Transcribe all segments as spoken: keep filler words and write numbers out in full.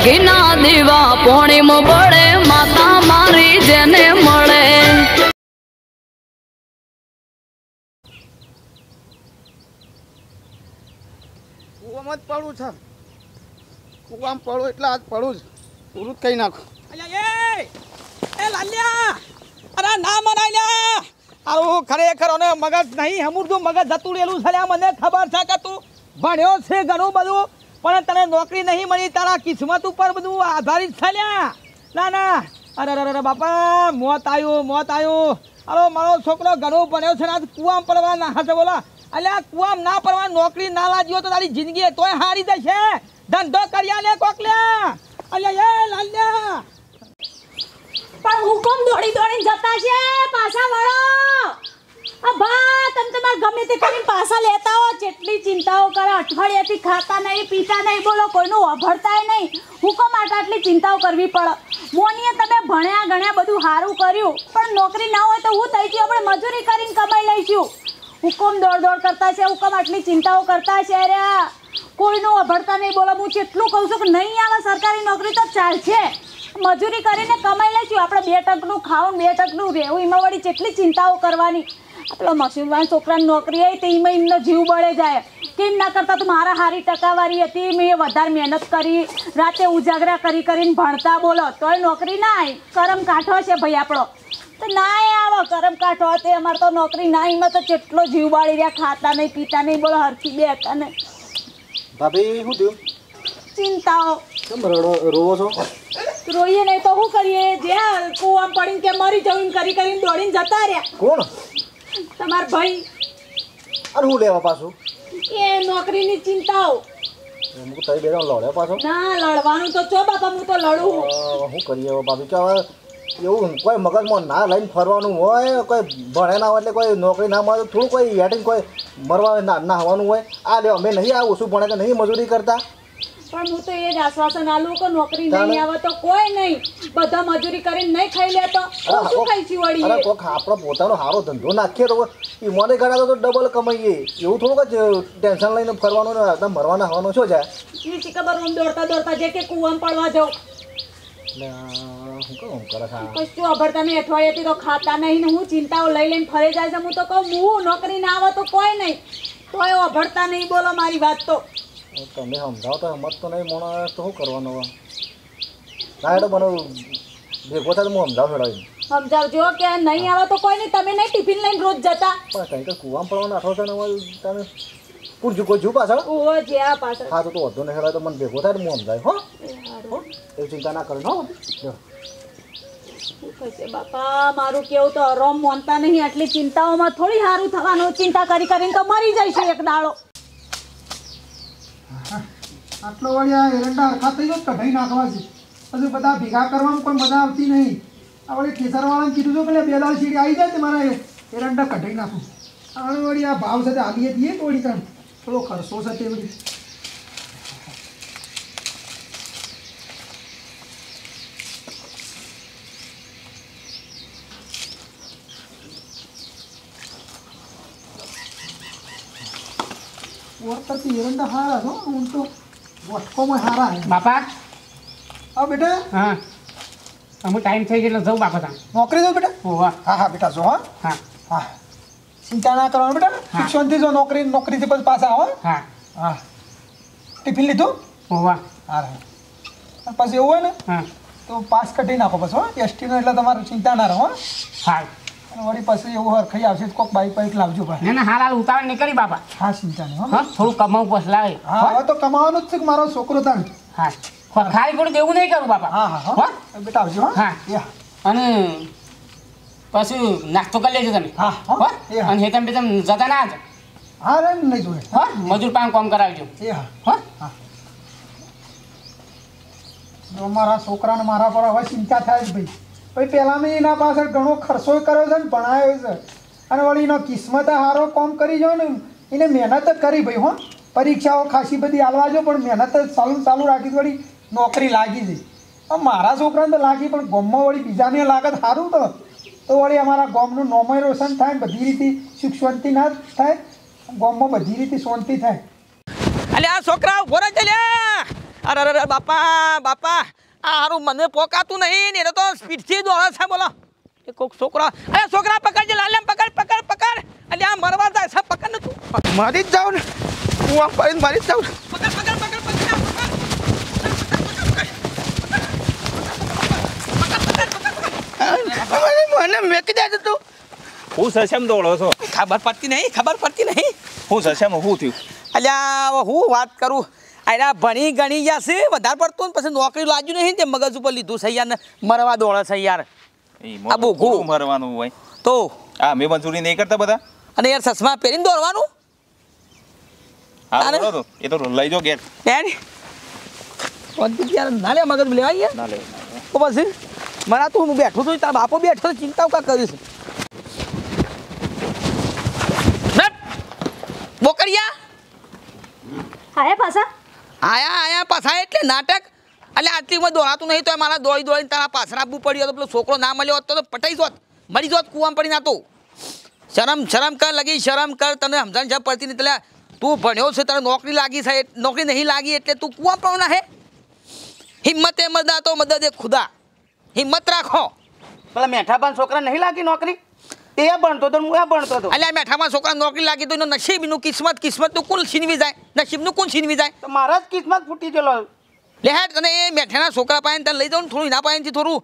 ઘીના દીવા પોણીમાં બળે માતા મારી જેને મળે કુવામાં જ પડું છે કુવામાં પડું એટલે આજ પડું જ પૂરું જ કહી નાખું એ લાલ્યા અરે ના મનાલ્યા આવું ખરેખર અને મગજ નહીં હમુરતું મગજ જતું રહેલું છે મને ખબર છે કે તું ભણ્યો છે ઘણું બધું પણ તને નોકરી નહીં મળી તારા કિસ્મત ઉપર બધું આધારિત છે ના ના અરે અરે બાપા મોત આવ્યું મોત આવ્યું અરે મારો છોકરો ઘણો ભણ્યો છે આજ કુવામાં પડવા ના હશે બોલા અલ્યા કુવામાં ના પડવા નોકરી ના લાગ્યો તો તારી જિંદગી તોય હારી જશે ધંધો કર્યા લે કોકલ્યા અલ્યા એ લાલ્યા પણ હુકમ દોડી દોડીને જતા છે પાછા વળો આ બા તમે તમાર ગમે તે કરીને પાછા લેતા હો જેટલી ચિંતાઓ કરે અઠવાડિયાથી ખાતા નહીં પીતા નહીં બોલો કોઈનું અભળતાય નહીં હુકમ આટલી આટલી ચિંતાઓ કરવી પડે મોનીએ તમે ભણ્યા ગણ્યા બધું સારું કર્યું પણ નોકરી ના હોય તો હું થઈ ગયું આપણે મજૂરી કરીને કમાઈ લઈશું હુકમ દોડ દોડ કરતા છે હુકમ આટલી ચિંતાઓ કરતા છે અરે કોઈનું અભળતા નહીં બોલો હું જેટલું કહું છું કે નહીં આવે સરકારી નોકરી તો ચાલશે મજૂરી કરીને કમાઈ લઈશું આપણે બે ટકનું ખાવું બે ટકનું રહેવું એમાં વળી જેટલી ચિંતાઓ કરવાની પેલો મુસલમાન છોકરાની નોકરી આવી તો એમાં એમનો જીવ બળે જાય કેમ ના કરતા તો મારા સારી ટકાવારી હતી મેં વધારે મહેનત કરી રાતે ઉજાગરા કરી કરીને ભણતા બોલો તોય નોકરી ના આવી કરમ કાંઠો છે ભાઈ આપણો તો ના આવો કરમ કાંઠો તે અમારે તો નોકરી ના એમાં તો જેટલો જીવ બાળી રહ્યા ખાતા નહીં પીતા નહીં બોલો હરખી બે હતા ને ભાભી શું થયું ચિંતાઓ કેમ રોવો છો રોઈએ નહીં તો શું કરીએ જે કુવામાં પડીને કે મરી જવું કરી કરીને દોડીને જતા રહ્યા કોણ તમાર ભાઈ અને હું લેવા પાછું એ નોકરીની ચિંતાઓ હું તઈ બેનો લડે પાછો ના લડવાનું તો ચો બાપા હું તો લડું શું કરીએ હવે ભાભી કે હવે એવું કોઈ મગજમાં ના લઈને ફરવાનું હોય કોઈ ભણે ના હોય એટલે કોઈ નોકરી ના મળે થોડું કોઈ હેઠીને કોઈ મરવા ના ના આવવાનું હોય આ લે અમે નહીં આ ઓછું ભણે તો નહીં મજૂરી કરતા પણ હું તો એ જ આશ્વાસન આલું કે નોકરી નહીં આવે તો કોઈ નહીં બધા મજૂરી કરીને નહીં ખાઈ લેતો શું ખાઈશી વળી અરે કોક આપણો પોતાનો સારો ધંધો નાખીએ તો એ મને ગણાતો તો ડબલ કમાઈએ એવું થોડુંક જ ટેન્શન લઈને ફરવાનું ને મરવાના હવાનું શું જાય એ ખબર હું દોડતા દોડતા જે કે કુવામાં પડવા જાઉં શું કહું કરે કશું અભરતા નહીં અઠવાડિયાથી તો ખાતા નહીં ને હું ચિંતાઓ લઈ લઈને ફરે જાય છે હું તો કહું હું નોકરી ના આવે તો કોઈ નહીં તોય અભરતા નહીં બોલો મારી વાત તો તમે સમજાવો તો સમજ તો નહીં મોણો તો શું કરવાનું હવે ના એટલે મને ભેગો થાય તો હું સમજાવ છોડાવી સમજાવજો કે નહીં આવે તો કોઈ નહીં તમે નહીં ટિફિન લઈને રોજ જતા પણ કંઈ તો કુવામાં પડવાના આઠો છે ને તમે પૂછજો કોઈ જુ પાછળ ઓહો જે આ પાછળ હા તો તો વધુ નહીં હેડાય તો મને ભેગો થાય તો હું સમજાય હો એવું ચિંતા ના કરે હો બાપા મારું કેવું તો અરોમ મોનતા નહીં આટલી ચિંતાઓમાં થોડી સારું થવાનું ચિંતા કરી કરીને તો મરી જઈશું એક દાડો આટલો વળી આ એરંડા હરખા થઈ ગયો કઢાઈ નાખવા છે પછી બધા ભેગા કરવામાં કોઈ મજા આવતી નહીં આ વળી ખેતરવાળાને કીધું હતું કે બે દાળ સીડી આવી જાય તો મારા એરંડા કઢાઈ નાખું હવે વળી આ ભાવ સાથે આલીએ દઈએ તો વળી ત્રણ થોડો ખર્ચો છે તે વળી કરતી એરંડા હારા છો હું તો વટકોમાં હારા હે બાપા હા બેટા હા અમુક ટાઈમ થઈ ગયો જવું બાપા ત્યાં નોકરી દો બેટા ઓવા હા હા બેટા જો હા હા હા ચિંતા ના કરવાનું બેટા શિક્ષણથી જો નોકરી નોકરીથી પછી પાછા આવો હા હા ટિફિન લીધું ઓવા હા અને પછી એવું હોય ને હા તો પાસ કઢી નાખો બસ હો એસટીનો એટલે તમારે ચિંતા ના રહો હા અને વળી પછી એવું હરખાઈ આવશે તો કોઈક બાઈક બાઈક લાવજો ભાઈ ના ના હાલ હાલ ઉતાવળ નહીં કરી બાપા હા ચિંતા નહીં હા થોડું કમાવું પછી લાવે હા હવે તો કમાવાનું જ છે કે મારો છોકરો તાણ હા ખાલી થોડું દેવું નહીં કરું બાપા હા હા હા બેટા આવજો હા અને પછી નાસ્તો કરી લેજો તમે હા હા અને હેતમ બેતમ જતા ના જ હા રે નહીં જોઈએ હા મજૂર પાન કામ કરાવજો એ હા હા હા જો મારા છોકરાને મારા પર હવે ચિંતા થાય જ ભાઈ ભાઈ પહેલાં મેં એના પાછળ ઘણો ખર્ચો કર્યો છે ને ભણાયો છે અને વળી એનો કિસ્મત સારો કામ કરી જો ને એને મહેનત જ કરી ભાઈ હો પરીક્ષાઓ ખાસી બધી આલવા જો પણ મહેનત જ ચાલુ ચાલુ રાખી વળી નોકરી લાગી છે મારા છોકરાને તો લાગી પણ ગામમાં વળી બીજાને લાગત સારું તો તો વળી અમારા ગામનું નોમય રોશન થાય બધી રીતે સુખ શાંતિ ના થાય ગામમાં બધી રીતે શાંતિ થાય અલે આ છોકરા ઉભો રહે લે અરે અરે બાપા બાપા આ હારું મને પોકાતું નહીં ને એને તો સ્પીડથી દોડે છે બોલો એ કોક છોકરા અરે છોકરા પકડજે લાલ્યા પકડ પકડ પકડ અલ્યા આ મરવા જાય છે પકડ ને તું મારી જ જાવ ને હું આમ પડીને મારી જ જાઉં પકડ પકડ પકડ પકડ મને મેકી દે તું હું સસેમ દોડો છો ખબર પડતી નહીં ખબર પડતી નહીં હું સસેમ હું થયું અલ્યા હું વાત કરું અલ્યા ભણી ગણી ગયા છે વધારે પડતું ને પછી નોકરી લાગ્યું નહીં તે મગજ ઉપર લીધું છે યાર ને મરવા દોડે છે યાર આ બહુ ઘોડું મરવાનું હોય તો હા મેં મંજૂરી નહીં કરતા બધા અને યાર ચશ્મા પહેરીને દોડવાનું હા દોડો તો એ તો લઈ જાઓ ગેટ યાર યાર ના લે મગજ લેવાય યાર ના લે તો પછી મરા તો હું બેઠો છું તારા બાપો બેઠો ચિંતા કા કરીશ બોકરિયા આયા પાછા આયા આયા પાછા એટલે નાટક એટલે આટલીમાં દોડાતું નહીં તો મારા દોડી દોડીને તારા પાછળ આપવું પડ્યું તો પેલો છોકરો ના મળ્યો હોત તો પટાઈ જોત મરી જોત કૂવામાં પડી નાતો શરમ શરમ કર લગી શરમ કર તને સમજાણ છે પડતી નહીં એટલે તું ભણ્યો છે તારે નોકરી લાગી છે નોકરી નહીં લાગી એટલે તું કૂવા પડવાના હે હિંમતે મદા તો મદદ એ ખુદા હિંમત રાખો પેલા મેઠાબાન છોકરા નહીં લાગી નોકરી એ ભણતો તો હું એ ભણતો હતો અલ્યા મેઠામાં છોકરા નોકરી લાગી તો એનો નસીબનું કિસ્મત કિસ્મતનું કોણ છીનવી જાય નસીબનું કોણ છીનવી જાય તો મારા જ કિસ્મત ફૂટી ગયેલો લે હેડ તને એ મેઠાના છોકરા પાસે તને લઈ જાઉં થોડું એના પાસેથી થોડું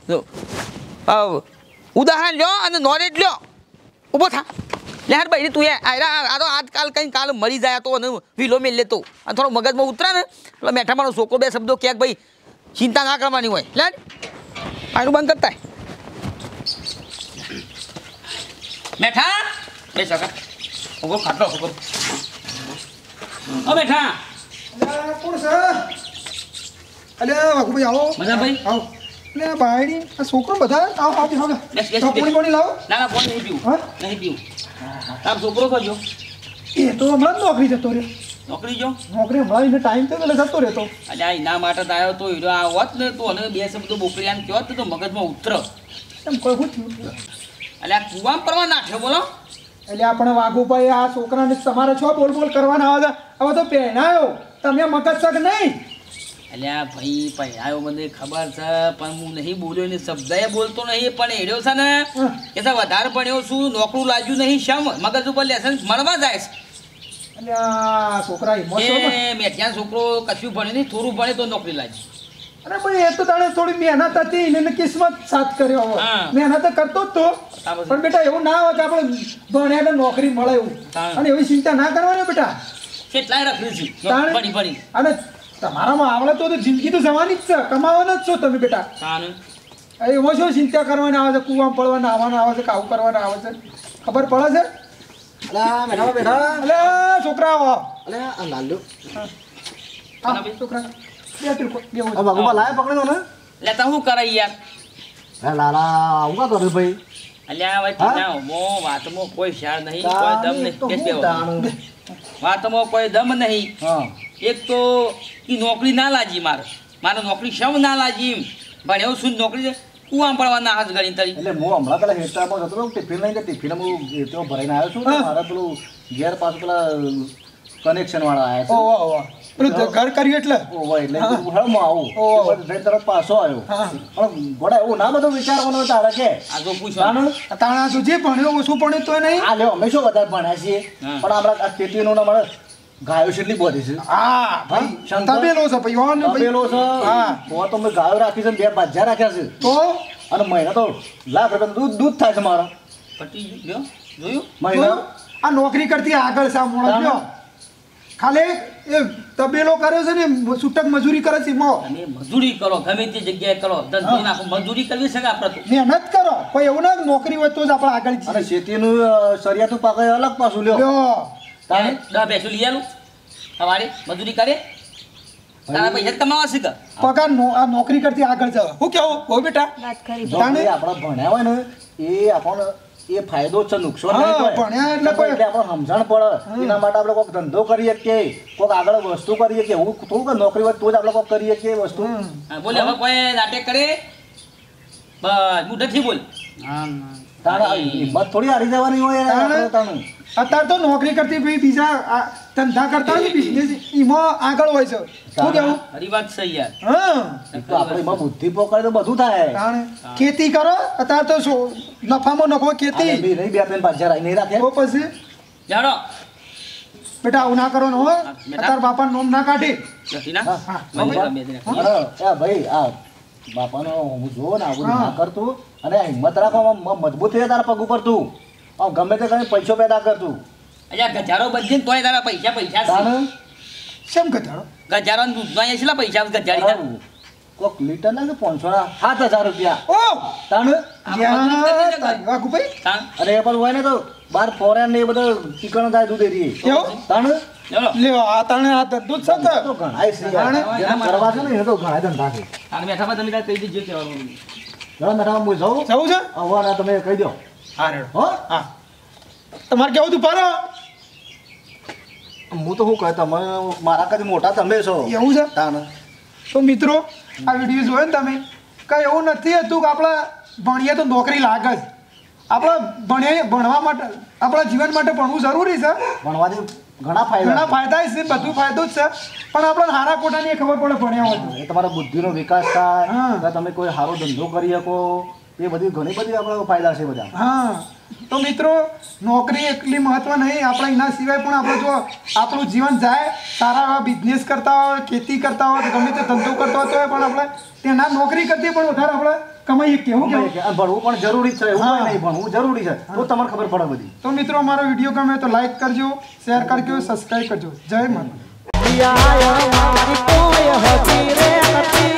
ઉદાહરણ લ્યો અને નોલેજ લ્યો ઊભો થા લે હેડ ભાઈ તું એ આ તો આજકાલ કંઈ કાલ મરી જાય તો અને વિલો મેલ લેતો અને થોડો મગજમાં ઉતરે ને એટલે મેઠામાંનો છોકરો બે શબ્દો ક્યાંક ભાઈ ચિંતા ના કરવાની હોય લે આનું બંધ કરતા મેઠા બે સકા ઉભો ખાટલો ઉભો ઓ મેઠા કોણ છે અલે વાઘુભાઈ આવો મજા ભાઈ આવો લે બાયડી આ છોકરો બધા આવો આવો આવો બેસ, બેસ, તો કોણી કોણી લાવો ના ના ફોન નહીં પીવું હા? નહીં પીવું તાર છોકરો કરજો એ તો હમણાં જ નોકરી જતો રહ્યો નોકરી જો નોકરી હમણાં એને ટાઈમ થયો એટલે જતો રહેતો એટલે આ એના માટે તો આવ્યો તો હીરો આ હોત ને તો અને બે શબ્દો બોકરીયાને કહેવત ને તો મગજમાં ઉતર એમ કોઈ શું થયું એટલે આ કુવામાં પરવા નાખ્યો બોલો એટલે આપણે વાઘુભાઈ આ છોકરાને તમારે છો બોલ બોલ કરવાના આવે છે હવે તો પહેણાયો તમે મગજ શક નહીં એટલે આ ભાઈ પહેરાયો મને ખબર છે પણ હું નહીં બોલ્યો ને શબ્દએ બોલતો નહીં પણ હેડ્યો છે ને એ તો વધારે ભણ્યો છું નોકરું લાગ્યું નહીં શમ મગજ ઉપર લેસન મળવા જાય છે એટલે આ છોકરા ઇમોશનલ એ મેઠિયા છોકરો કશું ભણે નહીં થોડું ભણે તો નોકરી લાગી અરે ભાઈ એ તો તાણે થોડી મહેનત હતી એને કિસ્મત સાથ કર્યો હવે હા. મહેનત કરતો જ તો હા, બસ. પણ બેટા એવું ના હોય કે આપણે ભણ્યા એટલે નોકરી મળે એવું હા. અને એવી ચિંતા ના કરવાની બેટા કેટલાય રખડી છે તાણે- ભણી ભણી અને તમારામાં આવડે તો તો જિંદગી તો જવાની જ છે કમાવાના જ છો તમે બેટા તાને એમાં શું ચિંતા કરવાના આવે છે કૂવામાં પડવાના આવવાના આવે છે કાવું કરવાના આવે છે ખબર પડે છે અલા બેઠા બેઠા અલે છોકરાઓ અલે આ લાલ્યો આ છોકરા બે તિલકો બે આ હોય. બાગુબા લાય પકડ્યો ને લેતા હું કરાય યાર હે લાલા આવું કા કર્યું ભાઈ અલ્યા ભાઈ હા? ટીના મો વાતમાં કોઈ શાર નહીં કોઈ દમ તાણી તો નહીં હું બેસ તાણું. વાતમાં કોઈ દમ નહીં હા એક તો ઈ નોકરી ના લાજી મારે મારે નોકરી શમ ના લાજી એમ ભણ્યો છું ને નોકરી કુવામાં પડવાના હાથ ગણી તરી એટલે હું હમણાં પેલા હેઠળમાં જતો હતો ટિફિન લઈને ટિફિન હું ત્યાં ભરાઈને આવ્યો છું તો હા. મારે પેલું ઘેર પાછું પેલા કનેક્શન વાળા આવ્યા છે ઓહો ઓહો પેલું ઘર કર્યું એટલે ઓહો એટલે હું હળમાં આવું ઓહો. એ બધું જઈને તરત પાછો આવ્યો હા. પણ ગોડા એવું ના બધું વિચારવાનું તારે કે આ જો પૂછો તાણ તાણા તું જે ભણ્યો ઓછું ભણ્યું તોય નહીં આ લ્યો અમે શું વધારે ભણ્યા છીએ હા. પણ આપણા આ ખેતીનું ને મારે ગાયો કેટલી બધી છે હા ભાઈ શંકર? તબેલો છે ભાઈ ઓન ભાઈ તબેલો છે હા તો તો મેં ગાયો રાખી છે ને બે બાજા રાખ્યા છે તો અને મહિના તો લાખ રૂપિયાનું દૂધ દૂધ થાય છે મારા પટી ગયું જોયું મહિના જોયું? આ નોકરી કરતી આગળ સા મોણસ લ્યો ખાલી એ તબેલો કર્યો છે ને છૂટક મજૂરી કરે છે એમાં તમે મજૂરી કરો ગમે તે જગ્યાએ કરો દસ દિન આખું મજૂરી કરવી છે કે આપણે તો મહેનત કરો કોઈ એવું ના નોકરી હોય તો જ આપણે આગળ અને જઈએ ખેતીનું અ, સરિયાતું પાકે અલગ પાછું લ્યો લ્યો તાણે? દસ બેસો લઈ આલું સવારે મજૂરી કરે તારા પૈસા જ કમાવા છે કે પગાર નો- આ નોકરી કરતી આગળ જાવ હું કેવું હો બેટા વાત કરી જો તાણે? એ આપણે ભણ્યા હોય ને એ આપણને એ ફાયદો જ છે નુકસાન હા, નહીં થાય. ભણ્યા એટલે કોઈ- એટલે આપણે સમજણ પડે એના માટે આપણે કોઈક ધંધો કરીએ કે કોઈક આગળ વસ્તુ કરીએ કે એવું થોડું કે નોકરી હોય તો જ આપણે કોઈક કરીએ કે એ વસ્તુ હા, બોલે હવે કોઈ નાટક કરે બસ મુઢેથી બોલ તાણે હિંમત થોડી હારી જવાની હોય યાર તાણે? આપણે તાણે. અત્યારે તો નોકરી કરતી ભાઈ બીજા આ ધંધા કરતા હોય બિઝનેસ એમાં આગળ હોય છે શું કેવું હરી વાત છે યાર હા તો આપણે એમાં બુદ્ધિ પકડે તો બધું થાય કારણ ખેતી કરો અત્યારે તો શું નફામાં નફો ખેતી આ બી નહીં બે પેન પાછા રાઈ નહીં રાખે તો પછી જાણો બેટા આવું ના કરો ને હો અત્યારે બાપા નોમ ના કાઢી નથી ના હા મને બે દિન અરે એ ભાઈ આ બાપાનો હું જોવો ને આવું હા. ના કરતું અને આ હિંમત રાખો આમ મજબૂત થઈ તારા પગ ઉપર તું આમ ગમે તે કરીને પૈસો પેદા કરતું અલ્યા ગજારો બધી ને તોય તારા પૈસા પૈસા છે તાને શેમ ઘટાડો ગજારો ને દૂધનો અહીંયા કેટલા પૈસા ગજારી ના કોક લીટર ના કે પાંચસો ના સાત હજાર રૂપિયા ઓ તાને યા તારી વાઘુભાઈ તાણ અરે એ પણ હોય ને તો બાર ફોરેન ને એ બધો ચીકણ થાય દૂધ એરી કેવું તાને ચલો લ્યો આ તને આ ધંધો જ છે તો ઘણાય છે યાર. જેને કરવા છે ને એને તો ઘણા ધંધા છે તાણ બેઠામાં તમે કાંઈ કહી દીધું કહેવાનું ચલો મેડમ હું જાઉં જવું છે આવા ના તમે કહી દો હા રેડો હો હા તમારે કેવું તું પારો હું તો શું કહે તમે મારા કરતી મોટા તમે છો એવું છે તાને તો મિત્રો આ વિડીયો જોયો ને તમે કઈ એવું નથી હતું કે આપણે ભણીએ તો નોકરી લાગે જ આપણે ભણીએ ભણવા માટે આપણા જીવન માટે ભણવું જરૂરી છે ભણવાથી ઘણા ફાયદા ઘણા ફાયદા છે બધું ફાયદો જ છે પણ આપણને હારા ખોટાની એ ખબર પડે ભણ્યા હોય તો. એ તમારા બુદ્ધિનો વિકાસ થાય હા. કે તમે કોઈ સારો ધંધો કરી શકો એ બધી ઘણી બધી આપણા ફાયદા છે બધા હા તો મિત્રો નોકરી એટલી મહત્વ નહીં આપણે એના સિવાય પણ આપણે જો આપણું જીવન જાય સારા એવા બિઝનેસ કરતા હોય ખેતી કરતા હોય કે ગમે તે ધંધો કરતા હોય તો પણ આપણે તેના નોકરી કરતી પણ વધારે આપણે કમાઈએ કેવું ગમે કેવું તે. અને ભણવું પણ જરૂરી જ છે એવું હા. કોઈ નહીં ભણવું જરૂરી છે તો તમને ખબર પડે બધી તો મિત્રો અમારો વિડીયો ગમે તો લાઈક કરજો શેર કરજો સબસ્ક્રાઈબ કરજો જય માતા